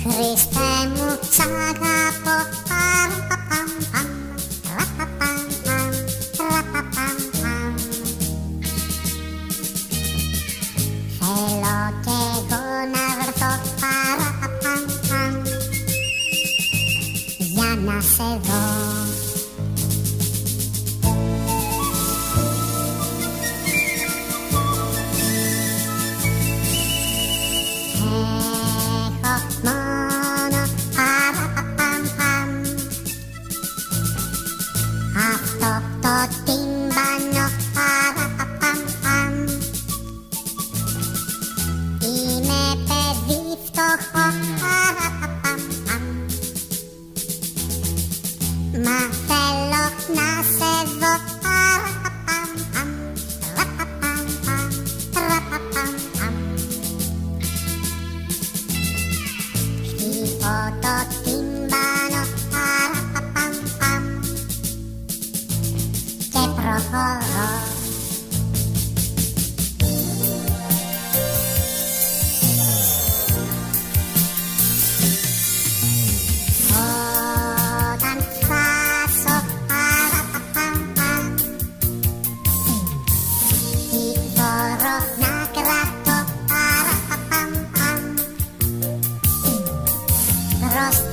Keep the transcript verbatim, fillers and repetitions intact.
Χριστέ μου, σ' αγαπώ, παραπαπαμπαμ, ραπαπαμπαμ, ραπαπαμπαμ. Θέλω κι εγώ να βρεθώ, παραπαπαμπαμ, για να σε δω. Μόνο παραπαπαμπαμ, αυτό το τύμπανο, παραπαπαμπαμ. Είμαι παιδί φτωχό, παραπαπαμπαμ, μα θέλω να σε δω, παραπαπαμπαμ, ραπαπαμπαμ, ραπαπαμπαμ. Το τύμπανο, παραπαπαμπαμ, και προχωρώ. Όταν φτάσω, παραπαπαμπαμ, τι μπορώ να κρατώ, παραπαπαμπαμ. Μπροστά